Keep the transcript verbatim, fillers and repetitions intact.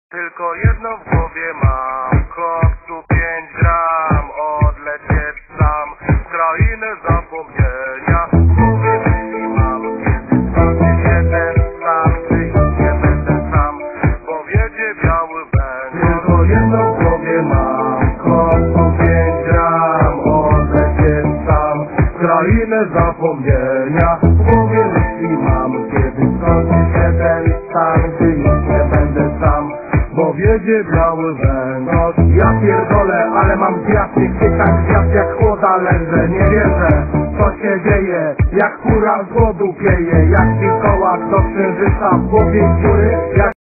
Tylko jedno w głowie mam, koksu pięć gram, odlecieć sam w krainę zapomnienia. W głowie myśli mam, kiedy skończy się ten stan, gdy już nie będę sam, bo wiedzie biały węgiel. Tylko jedno w głowie mam, koksu pięć gram, odlecieć sam w krainę zapomnienia. W głowie myśli mam, kiedy skończy się ten stan, gdy już nie będę sam, bo wiedzie biały węgorz. Ja pierdolę, ale mam zjazdy, chwytam gwiazd jak chłoda lędzę. Nie wierzę, co się dzieje, jak kura z głodu pieje, jak wilkołak do księżyca w głowie dziury, jak